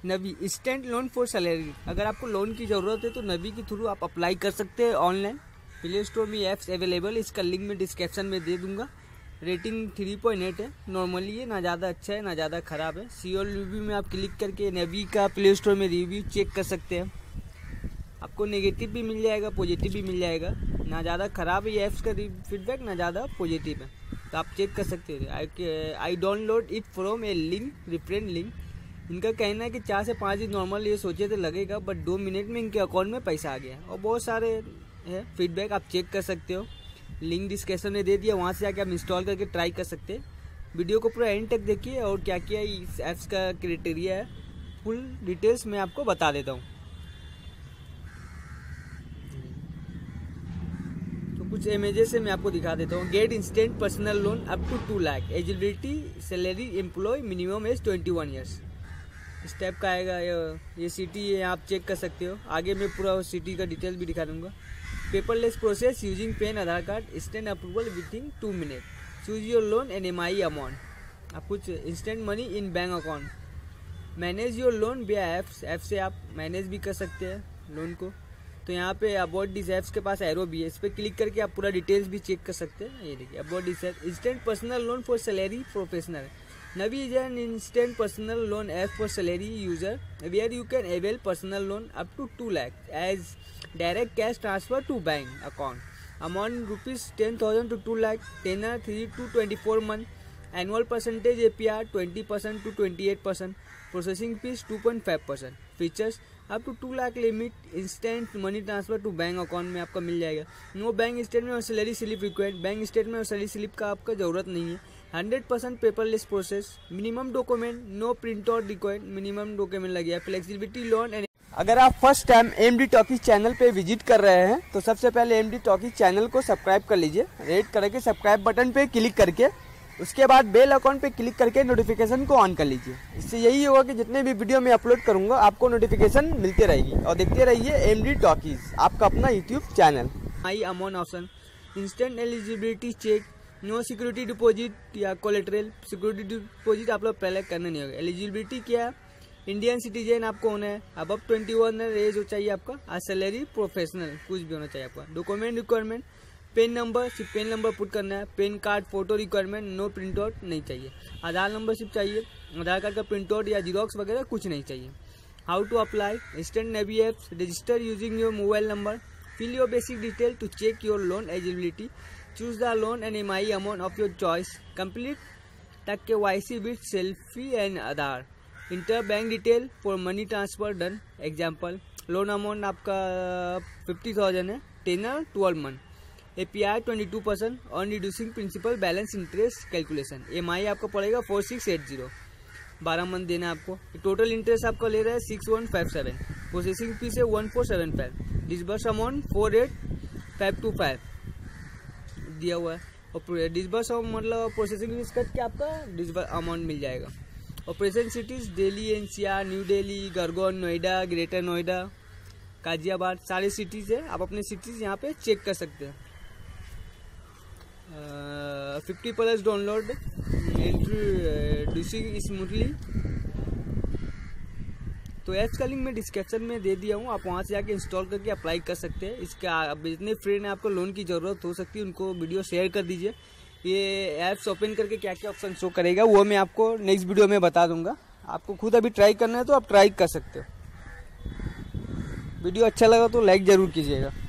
Navi instant loan for salary. अगर आपको loan की ज़रूरत है तो नवी के थ्रू आप अप्लाई कर सकते हैं ऑनलाइन। प्ले स्टोर में ऐप्स अवेलेबल, इसका लिंक मैं डिस्क्रिप्शन में दे दूंगा। रेटिंग 3.8 है, नॉर्मली है, ना ज़्यादा अच्छा है ना ज़्यादा ख़राब है। सीओ रिव्यू में आप क्लिक करके नवी का प्ले स्टोर में रिव्यू चेक कर सकते हैं। आपको नेगेटिव भी मिल जाएगा, पॉजिटिव भी मिल जाएगा। ना ज़्यादा ख़राब है ये ऐप्स का फीडबैक, ना ज़्यादा पॉजिटिव है, तो आप चेक कर सकते हैं। I download it from a link, reference link. इनका कहना है कि 4 से 5 दिन नॉर्मल ये सोचे तो लगेगा, बट 2 मिनट में इनके अकाउंट में पैसा आ गया। और बहुत सारे है फीडबैक, आप चेक कर सकते हो। लिंक डिस्क्रिप्शन में दे दिया, वहाँ से आके आप इंस्टॉल करके ट्राई कर सकते हैं। वीडियो को पूरा एंड तक देखिए और क्या क्या इस ऐप्स का क्राइटेरिया है, फुल डिटेल्स मैं आपको बता देता हूँ। तो कुछ इमेजेस से मैं आपको दिखा देता हूँ। Get instant personal loan up to 2 lakh, eligibility salary employ, minimum age 21 years. इस टाइप का आएगा। ये सिटी है, आप चेक कर सकते हो। आगे मैं पूरा सिटी का डिटेल भी दिखा दूंगा। Paperless process using PAN Aadhaar card, instant approval within 2 minute, choose your loan and MI amount. आप कुछ instant money in bank account, manage your loan via apps. App से आप मैनेज भी कर सकते हैं लोन को। तो यहाँ पे अबाउट दिस ऐप्स के पास एरो भी है, इस पर क्लिक करके आप पूरा डिटेल्स भी चेक कर सकते हैं। ये देखिए about this app, instant personal loan for salary professional. Navi is an instant personal loan app for salary user where you can avail personal loan up to 2 lakh as direct cash transfer to bank account. Amount rupees 10,000 to 2 lakh, tenor 3 to 24 month, annual percentage APR 20% to 28%, processing fees 2.5%. Features up to 2 lakh limit, instant money transfer to bank account में आपका मिल जाएगा। No bank statement और salary slip required, bank statement और salary slip का आपका ज़रूरत नहीं है। 100% paperless process, minimum document, no print out required, minimum document लगे। Flexibility loan and. अगर आप first time MD talkies channel पे विजिट कर रहे हैं तो सबसे पहले MD टॉकीज चैनल को सब्सक्राइब कर लीजिए। रेड करके सब्सक्राइब बटन पे क्लिक करके उसके बाद बेल आइकॉन पे क्लिक करके नोटिफिकेशन को ऑन कर लीजिए। इससे यही होगा कि जितने भी वीडियो मैं अपलोड करूंगा आपको नोटिफिकेशन मिलती रहेगी। और देखते रहिए MD टॉकीज, आपका अपना YouTube channel. MI amount option, instant eligibility check, no security deposit या कोलेटरल। सिक्योरिटी डिपॉजिट आप लोग पहले करना नहीं होगा। एलिजिबिलिटी क्या है, इंडियन सिटीजन आपको होना है, अबव 21 एज हो चाहिए आपका, आज सैलरी प्रोफेशनल कुछ भी होना चाहिए आपका। डॉक्यूमेंट रिक्वायरमेंट, पेन नंबर, सिर्फ पेन नंबर पुट करना है। PAN card photo requirement, no print out नहीं चाहिए। आधार नंबर सिर्फ चाहिए, आधार कार्ड का प्रिंट आउट या जीरोक्स वगैरह कुछ नहीं चाहिए। How to apply, instant Navi apps, register using your mobile number, fill your basic detail to check your loan eligibility, choose the loan and MI amount of your choice, complete the KYC with selfie and Aadhaar, enter bank detail for money transfer done। Example, loan amount आपका 50,000 है, tenure 12 month, APR 22%, on reducing principal balance interest calculation. MI आपका पड़ेगा 4680, 12 month देना है आपको। Total interest आपका ले रहा है 6157, प्रोसेसिंग फीस है 1475, डिसबर्स अमाउंट 48525 दिया हुआ है। और डिसबर्स मतलब प्रोसेसिंग फीस कट के आपका डिसबर्स अमाउंट मिल जाएगा। Operation cities Delhi, NCR, new Delhi, Gurgaon, Noida, greater Noida, Ghaziabad, सारे सिटीज़ है। आप अपने सिटीज़ यहाँ पे चेक कर सकते हैं। 50+ डाउनलोड, इंट्रोड्यूसिंग स्मूथली। तो ऐप्स का लिंक मैं डिस्क्रिप्शन में दे दिया हूँ, आप वहाँ से जाके इंस्टॉल करके अप्लाई कर सकते हैं। इसका जितने फ्रेंड हैं आपको लोन की ज़रूरत हो सकती है उनको वीडियो शेयर कर दीजिए। ये ऐप्स ओपन करके क्या क्या ऑप्शन शो करेगा वो मैं आपको नेक्स्ट वीडियो में बता दूंगा। आपको खुद अभी ट्राई करना है तो आप ट्राई कर सकते हो। वीडियो अच्छा लगा तो लाइक ज़रूर कीजिएगा।